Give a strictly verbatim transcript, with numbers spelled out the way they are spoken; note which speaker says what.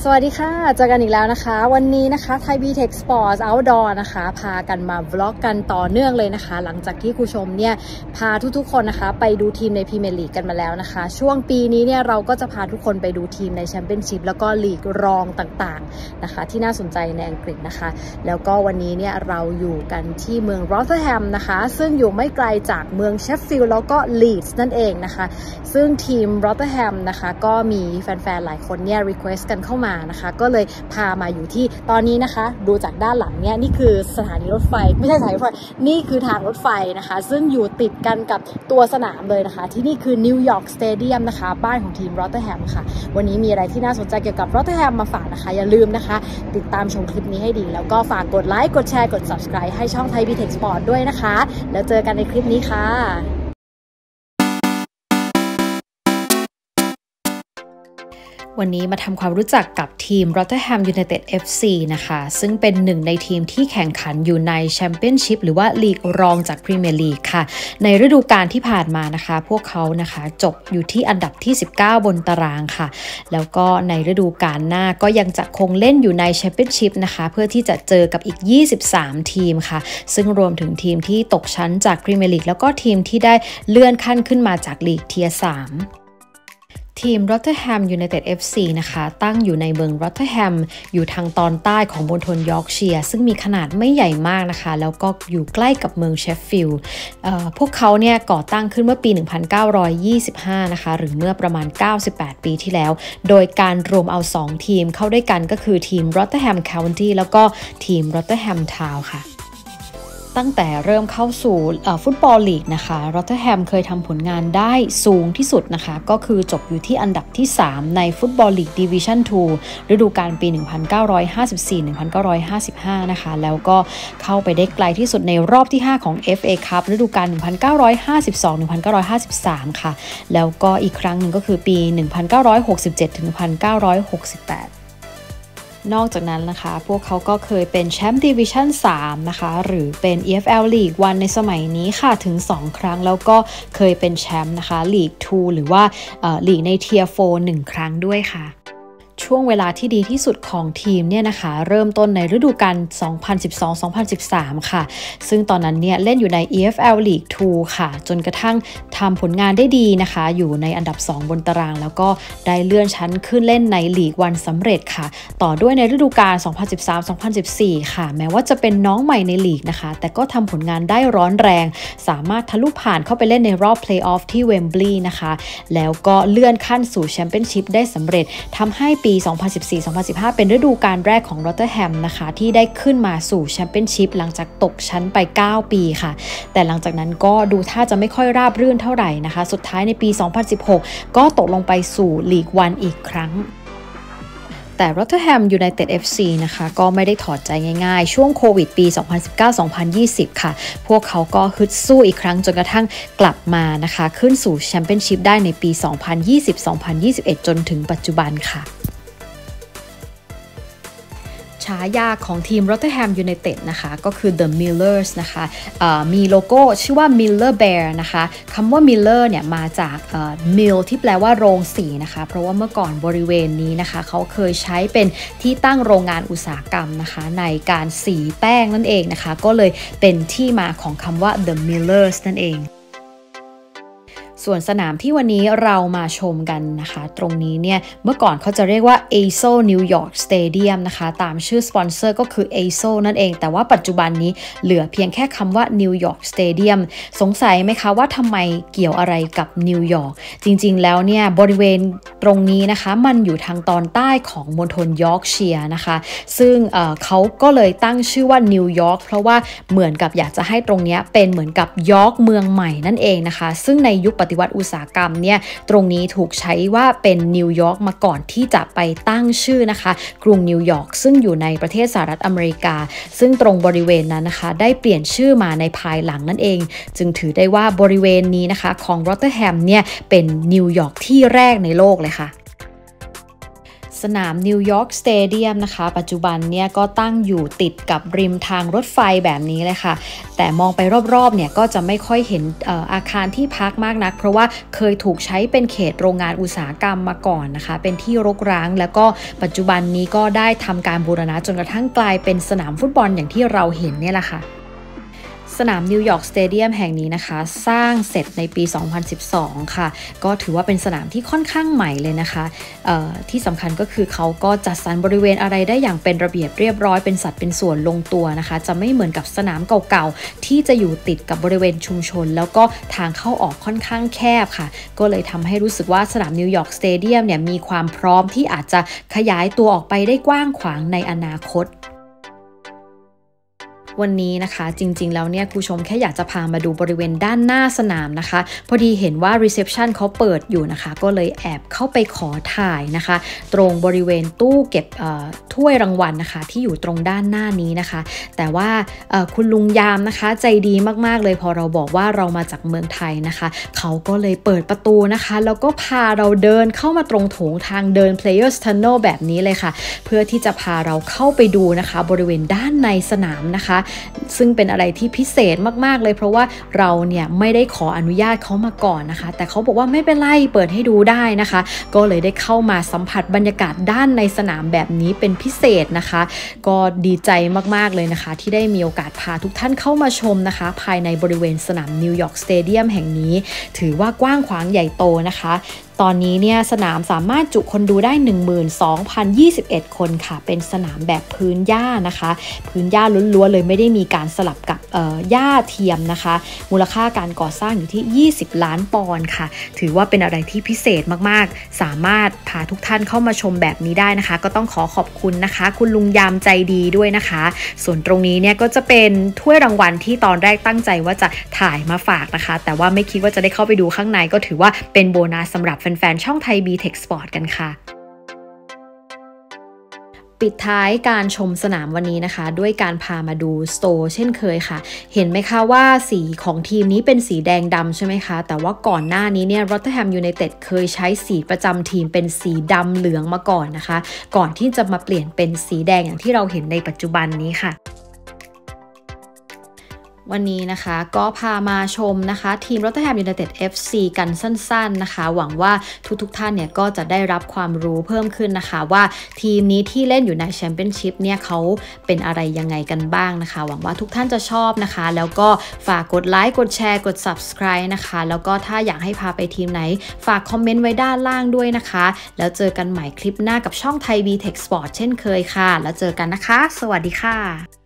Speaker 1: สวัสดีค่ะเจอกันอีกแล้วนะคะวันนี้นะคะไทยบีเทคสปอร์ตเอาท์ดอร์นะคะพากันมาวล็อกกันต่อเนื่องเลยนะคะหลังจากที่คุณชมเนี่ยพาทุกๆคนนะคะไปดูทีมในพรีเมียร์ลีกกันมาแล้วนะคะช่วงปีนี้เนี่ยเราก็จะพาทุกคนไปดูทีมในแชมเปี้ยนชิพแล้วก็ลีกรองต่างๆนะคะที่น่าสนใจในอังกฤษนะคะแล้วก็วันนี้เนี่ยเราอยู่กันที่เมืองโรเทอร์แฮมนะคะซึ่งอยู่ไม่ไกลจากเมืองเชฟฟิลด์แล้วก็ลีดส์นั่นเองนะคะซึ่งทีมโรเทอร์แฮมนะคะก็มีแฟนๆหลายคนเนี่ยรีเควสต์กันเข้ามานะคะก็เลยพามาอยู่ที่ตอนนี้นะคะดูจากด้านหลังเนี่ยนี่คือสถานีรถไฟไม่ใช่สถานีรถไฟนี่คือทางรถไฟนะคะซึ่งอยู่ติดกันกับตัวสนามเลยนะคะที่นี่คือนิวยอร์กสเตเดียมนะคะบ้านของทีมโรเทอร์แฮมค่ะวันนี้มีอะไรที่น่าสนใจเกี่ยวกับโรเทอร์แฮมมาฝากนะคะอย่าลืมนะคะติดตามชมคลิปนี้ให้ดีแล้วก็ฝากกดไลค์กดแชร์กด ซับสไครบ์ ให้ช่องไทยบีเทคสปอร์ตด้วยนะคะแล้วเจอกันในคลิปนี้ค่ะวันนี้มาทำความรู้จักกับทีม Rotherham United เอฟ ซี นะคะซึ่งเป็นหนึ่งในทีมที่แข่งขันอยู่ในแชมเปี้ยนชิพหรือว่าลีกรองจากพรีเมียร์ลีกค่ะในฤดูกาลที่ผ่านมานะคะพวกเขานะคะจบอยู่ที่อันดับที่สิบเก้าบนตารางค่ะแล้วก็ในฤดูกาลหน้าก็ยังจะคงเล่นอยู่ในแชมเปี้ยนชิพนะคะเพื่อที่จะเจอกับอีกยี่สิบสามทีมค่ะซึ่งรวมถึงทีมที่ตกชั้นจากพรีเมียร์ลีกแล้วก็ทีมที่ได้เลื่อนขั้นขึ้นมาจากลีกเทียร์สามทีม Rotherham United เอฟ ซี นะคะตั้งอยู่ในเมือง Rotherham อยู่ทางตอนใต้ของมณฑลยอร์กเชียร์ซึ่งมีขนาดไม่ใหญ่มากนะคะแล้วก็อยู่ใกล้กับเมืองเชฟฟิลด์พวกเขาเนี่ยก่อตั้งขึ้นเมื่อปี หนึ่งพันเก้าร้อยยี่สิบห้า นะคะหรือเมื่อประมาณเก้าสิบแปดปีที่แล้วโดยการรวมเอาสองทีมเข้าด้วยกันก็คือทีม Rotherham County แล้วก็ทีม Rotherham Town ค่ะตั้งแต่เริ่มเข้าสู่ฟุตบอลลีกนะคะโรเทอร์แฮมเคยทำผลงานได้สูงที่สุดนะคะก็คือจบอยู่ที่อันดับที่สามในฟุตบอลลีกดิวิชั่นสองฤดูกาลปี หนึ่งพันเก้าร้อยห้าสิบสี่ หนึ่งพันเก้าร้อยห้าสิบห้า นะคะแล้วก็เข้าไปได้ไกลที่สุดในรอบที่ห้าของ เอฟ เอ Cup ฤดูกาล หนึ่งพันเก้าร้อยห้าสิบสอง หนึ่งพันเก้าร้อยห้าสิบสาม ค่ะแล้วก็อีกครั้งหนึ่งก็คือปี หนึ่งพันเก้าร้อยหกสิบเจ็ด ถึง หนึ่งพันเก้าร้อยหกสิบแปดนอกจากนั้นนะคะพวกเขาก็เคยเป็นแชมป์ดิวิชั่นสามนะคะหรือเป็น อี เอฟ แอล League วันในสมัยนี้ค่ะถึงสองครั้งแล้วก็เคยเป็นแชมป์นะคะ League ทู หรือว่าลีกในเทียร์โฟร์หนึ่งครั้งด้วยค่ะช่วงเวลาที่ดีที่สุดของทีมเนี่ยนะคะเริ่มต้นในฤดูกาล สองพันสิบสอง สองพันสิบสาม ค่ะซึ่งตอนนั้นเนี่ยเล่นอยู่ใน อี เอฟ แอล League ทู ค่ะจนกระทั่งทำผลงานได้ดีนะคะอยู่ในอันดับสองบนตารางแล้วก็ได้เลื่อนชั้นขึ้นเล่นในลีกวันสำเร็จค่ะต่อด้วยในฤดูกาล สองพันสิบสาม สองพันสิบสี่ ค่ะแม้ว่าจะเป็นน้องใหม่ในลีกนะคะแต่ก็ทำผลงานได้ร้อนแรงสามารถทะลุผ่านเข้าไปเล่นในรอบเพลย์ออฟที่เวมบลีย์นะคะแล้วก็เลื่อนขั้นสู่แชมเปี้ยนชิพได้สำเร็จทำให้ปี สองพันสิบสี่ สองพันสิบห้า เป็นฤดูกาลแรกของ Rotherham นะคะที่ได้ขึ้นมาสู่แชมเปี้ยนชิพหลังจากตกชั้นไปเก้าปีค่ะแต่หลังจากนั้นก็ดูท่าจะไม่ค่อยราบรื่นเท่าไหร่นะคะสุดท้ายในปี สองพันสิบหก ก็ตกลงไปสู่ลีกวันอีกครั้งแต่ Rotherham United เอฟ ซี นะคะก็ไม่ได้ถอดใจง่ายๆช่วงโควิดปี สองพันสิบเก้า สองพันยี่สิบ ค่ะพวกเขาก็ฮึดสู้อีกครั้งจนกระทั่งกลับมานะคะขึ้นสู่แชมเปี้ยนชิพได้ในปี สองพันยี่สิบ สองพันยี่สิบเอ็ด จนถึงปัจจุบันค่ะฉายาของทีม Rotherham United นะคะก็คือ The Millers นะคะมีโลโก้ชื่อว่า Miller Bear นะคะคำว่า Miller เนี่ยมาจาก Mill ที่แปลว่าโรงสีนะคะเพราะว่าเมื่อก่อนบริเวณนี้นะคะเขาเคยใช้เป็นที่ตั้งโรงงานอุตสาหกรรมนะคะในการสีแป้งนั่นเองนะคะก็เลยเป็นที่มาของคำว่า The Millers นั่นเองส่วนสนามที่วันนี้เรามาชมกันนะคะตรงนี้เนี่ยเมื่อก่อนเขาจะเรียกว่า เอ เอส โอ New York Stadium นะคะตามชื่อสปอนเซอร์ก็คือ เอ เอส โอ นั่นเองแต่ว่าปัจจุบันนี้เหลือเพียงแค่คำว่า New York Stadium สงสัยไหมคะว่าทำไมเกี่ยวอะไรกับนิวยอร์กจริงๆแล้วเนี่ยบริเวณตรงนี้นะคะมันอยู่ทางตอนใต้ของมณฑลยอร์กเชียร์นะคะซึ่ง เอ่อ เขาก็เลยตั้งชื่อว่านิวยอร์กเพราะว่าเหมือนกับอยากจะให้ตรงนี้เป็นเหมือนกับยอร์กเมืองใหม่นั่นเองนะคะซึ่งในยุคปฏิวัติอุตสาหกรรมเนี่ยตรงนี้ถูกใช้ว่าเป็นนิวยอร์กมาก่อนที่จะไปตั้งชื่อนะคะกรุงนิวยอร์กซึ่งอยู่ในประเทศสหรัฐอเมริกาซึ่งตรงบริเวณนั้นนะคะได้เปลี่ยนชื่อมาในภายหลังนั่นเองจึงถือได้ว่าบริเวณนี้นะคะของ Rotherham เนี่ยเป็นนิวยอร์กที่แรกในโลกเลยค่ะสนามนิวยอร์กสเตเดียมนะคะปัจจุบันเนี่ยก็ตั้งอยู่ติดกับริมทางรถไฟแบบนี้เลยค่ะแต่มองไปรอบๆเนี่ยก็จะไม่ค่อยเห็นเอ่ออาคารที่พักมากนักเพราะว่าเคยถูกใช้เป็นเขตโรงงานอุตสาหกรรมมาก่อนนะคะเป็นที่รกร้างแล้วก็ปัจจุบันนี้ก็ได้ทำการบูรณะจนกระทั่งกลายเป็นสนามฟุตบอลอย่างที่เราเห็นเนี่ยแหละค่ะสนามนิวยอร์กสเตเดียมแห่งนี้นะคะสร้างเสร็จในปี สองพันสิบสอง ค่ะก็ถือว่าเป็นสนามที่ค่อนข้างใหม่เลยนะคะที่สำคัญก็คือเขาก็จัดสรรบริเวณอะไรได้อย่างเป็นระเบียบเรียบร้อยเป็นสัดเป็นส่วนลงตัวนะคะจะไม่เหมือนกับสนามเก่าๆที่จะอยู่ติดกับบริเวณชุมชนแล้วก็ทางเข้าออกค่อนข้างแคบค่ะก็เลยทำให้รู้สึกว่าสนามนิวยอร์กสเตเดียมเนี่ยมีความพร้อมที่อาจจะขยายตัวออกไปได้กว้างขวางในอนาคตวันนี้นะคะจริงๆแล้วเนี่ยคุณผู้ชมแค่อยากจะพามาดูบริเวณด้านหน้าสนามนะคะพอดีเห็นว่า reception เขาเปิดอยู่นะคะก็เลยแอบเข้าไปขอถ่ายนะคะตรงบริเวณตู้เก็บถ้วยรางวัลนะคะที่อยู่ตรงด้านหน้านี้นะคะแต่ว่าคุณลุงยามนะคะใจดีมากๆเลยพอเราบอกว่าเรามาจากเมืองไทยนะคะเขาก็เลยเปิดประตูนะคะแล้วก็พาเราเดินเข้ามาตรงโถงทางเดิน Players Tunnel แบบนี้เลยค่ะเพื่อที่จะพาเราเข้าไปดูนะคะบริเวณด้านในสนามนะคะซึ่งเป็นอะไรที่พิเศษมากๆเลยเพราะว่าเราเนี่ยไม่ได้ขออนุญาตเขามาก่อนนะคะแต่เขาบอกว่าไม่เป็นไรเปิดให้ดูได้นะคะก็เลยได้เข้ามาสัมผัสบรรยากาศด้านในสนามแบบนี้เป็นพิเศษนะคะก็ดีใจมากๆเลยนะคะที่ได้มีโอกาสพาทุกท่านเข้ามาชมนะคะภายในบริเวณสนามนิวยอร์กสเตเดียมแห่งนี้ถือว่ากว้างขวางใหญ่โตนะคะตอนนี้เนี่ยสนามสามารถจุคนดูได้ หนึ่งหมื่นสองพันยี่สิบเอ็ด คนค่ะเป็นสนามแบบพื้นหญ้านะคะพื้นหญ้าล้วนๆเลยไม่ได้มีการสลับกับหญ้าเทียมนะคะมูลค่าการก่อสร้างอยู่ที่ยี่สิบล้านปอนด์ค่ะถือว่าเป็นอะไรที่พิเศษมากๆสามารถพาทุกท่านเข้ามาชมแบบนี้ได้นะคะก็ต้องขอขอบคุณนะคะคุณลุงยามใจดีด้วยนะคะส่วนตรงนี้เนี่ยก็จะเป็นถ้วยรางวัลที่ตอนแรกตั้งใจว่าจะถ่ายมาฝากนะคะแต่ว่าไม่คิดว่าจะได้เข้าไปดูข้างในก็ถือว่าเป็นโบนัสสำหรับแฟนๆช่องไทย บี Tech Sport กันค่ะปิดท้ายการชมสนามวันนี้นะคะด้วยการพามาดูสโตร์เช่นเคยค่ะเห็นไหมคะว่าสีของทีมนี้เป็นสีแดงดำใช่ไหมคะแต่ว่าก่อนหน้านี้เนี่ย Rotherham United เคยใช้สีประจำทีมเป็นสีดำเหลืองมาก่อนนะคะก่อนที่จะมาเปลี่ยนเป็นสีแดงอย่างที่เราเห็นในปัจจุบันนี้ค่ะวันนี้นะคะก็พามาชมนะคะทีม Rotherham United เอฟ ซี กันสั้นๆนะคะหวังว่าทุกๆท่านเนี่ยก็จะได้รับความรู้เพิ่มขึ้นนะคะว่าทีมนี้ที่เล่นอยู่ในแชมเปี้ยนชิพเนี่ยเขาเป็นอะไรยังไงกันบ้างนะคะหวังว่าทุกท่านจะชอบนะคะแล้วก็ฝากกดไลค์กดแชร์กด Subscribe นะคะแล้วก็ถ้าอยากให้พาไปทีมไหนฝากคอมเมนต์ไว้ด้านล่างด้วยนะคะแล้วเจอกันใหม่คลิปหน้ากับช่องไทย บี Tech Sport เช่นเคยค่ะแล้วเจอกันนะคะสวัสดีค่ะ